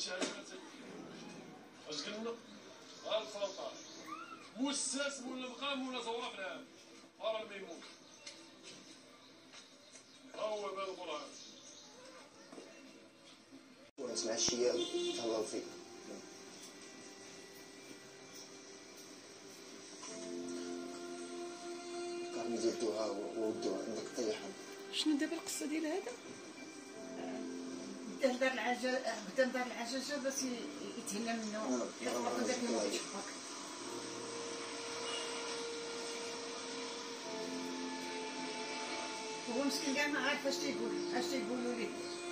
شي حاجه اش قلنا غير الفلطه مساس ولا مقام ولا زوره في العام راه الميمون ها هو باب القران ونسمع الشياب الله فيك. كان زيدوها وودوها عندك طيحه. شنو دابا القصه ديال هذا؟ بدا ندار العجاجه باش يتهنى منه يطلق داك الموت يشفاك. هو مسكين كاع ما عارف اش تيقولوا ليه.